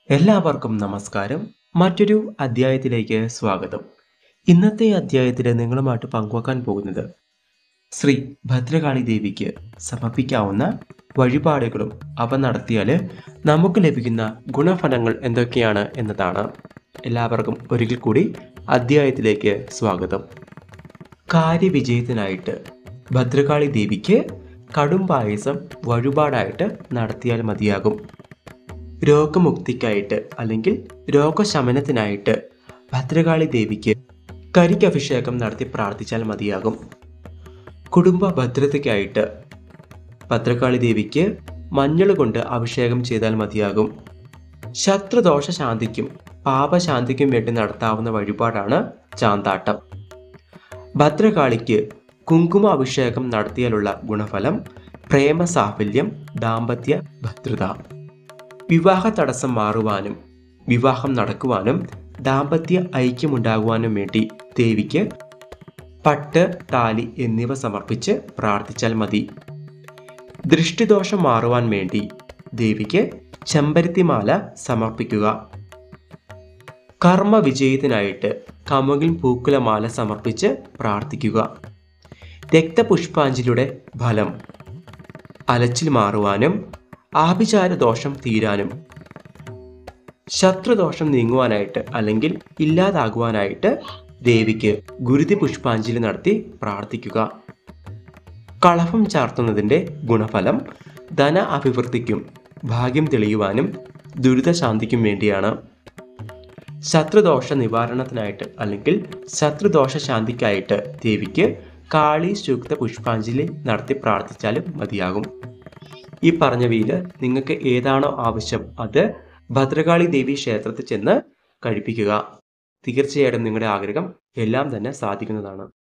എല്ലാവർക്കും നമസ്കാരം. മറ്റൊരു അധ്യായത്തിലേക്ക് സ്വാഗതം. ഇന്നത്തെ അധ്യായത്തിൽ നിങ്ങളുമായിട്ട് പങ്കുവെക്കാൻ പോകുന്നത് ശ്രീ ഭദ്രകാളി ദേവിക്ക് സമർപ്പിക്കാവുന്ന വഴിപാടുകളും അവ നടത്തിയാൽ നമുക്ക് ലഭിക്കുന്ന ഗുണഫലങ്ങൾ എന്തൊക്കെയാണ് എന്നതാണ്. എല്ലാവർക്കും ഒരിക്കൽ കൂടി അധ്യായത്തിലേക്ക് സ്വാഗതം. കാര്യവിജയത്തിനായിട്ട് ഭദ്രകാളി ദേവിക്ക് കടും പായസം വഴിപാടായിട്ട് നടത്തിയാൽ മതിയാകും. രോഗമുക്തിക്കായിട്ട് അല്ലെങ്കിൽ രോഗശമനത്തിനായിട്ട് ഭദ്രകാളി ദേവിക്ക് കരിക്കഭിഷേകം നടത്തി പ്രാർത്ഥിച്ചാൽ മതിയാകും. കുടുംബ ഭദ്രതയ്ക്കായിട്ട് ഭദ്രകാളി ദേവിക്ക് മഞ്ഞൾ കൊണ്ട് അഭിഷേകം ചെയ്താൽ മതിയാകും. ശത്രുദോഷ ശാന്തിക്കും പാപശാന്തിക്കും വേണ്ടി നടത്താവുന്ന വഴിപാടാണ് ചാന്താട്ടം. ഭദ്രകാളിക്ക് കുങ്കുമ അഭിഷേകം നടത്തിയാലുള്ള ഗുണഫലം പ്രേമ സാഫല്യം, ദാമ്പത്യ ഭദ്രത. വിവാഹ തടസ്സം മാറുവാനും വിവാഹം നടക്കുവാനും ദാമ്പത്യ ഐക്യമുണ്ടാകുവാനും വേണ്ടി ദേവിക്ക് പട്ട്, താലി എന്നിവ സമർപ്പിച്ച് പ്രാർത്ഥിച്ചാൽ മതി. ദൃഷ്ടിദോഷം മാറുവാൻ വേണ്ടി ദേവിക്ക് ചെമ്പരത്തിമാല സമർപ്പിക്കുക. കർമ്മ വിജയത്തിനായിട്ട് കമുകിൻ പൂക്കുലമാല സമർപ്പിച്ച് പ്രാർത്ഥിക്കുക. രക്തപുഷ്പാഞ്ജലിയുടെ ഫലം അലച്ചിൽ മാറുവാനും ആഭിചാര ദോഷം തീരാനും ശത്രുദോഷം നീങ്ങുവാനായിട്ട് അല്ലെങ്കിൽ ഇല്ലാതാകുവാനായിട്ട് ദേവിക്ക് ഗുരുതി പുഷ്പാഞ്ജലി നടത്തി പ്രാർത്ഥിക്കുക. കളഭം ചാർത്തുന്നതിൻ്റെ ഗുണഫലം ധന അഭിവൃദ്ധിക്കും ഭാഗ്യം തെളിയുവാനും ദുരിതശാന്തിക്കും വേണ്ടിയാണ്. ശത്രുദോഷ നിവാരണത്തിനായിട്ട് അല്ലെങ്കിൽ ശത്രുദോഷ ശാന്തിക്കായിട്ട് ദേവിക്ക് കാളി സൂക്ത പുഷ്പാഞ്ജലി നടത്തി പ്രാർത്ഥിച്ചാലും മതിയാകും. ഈ പറഞ്ഞവയിൽ നിങ്ങൾക്ക് ഏതാണോ ആവശ്യം അത് ഭദ്രകാളി ദേവി ക്ഷേത്രത്തിൽ ചെന്ന് കഴിപ്പിക്കുക. തീർച്ചയായിട്ടും നിങ്ങളുടെ ആഗ്രഹം എല്ലാം തന്നെ സാധിക്കുന്നതാണ്.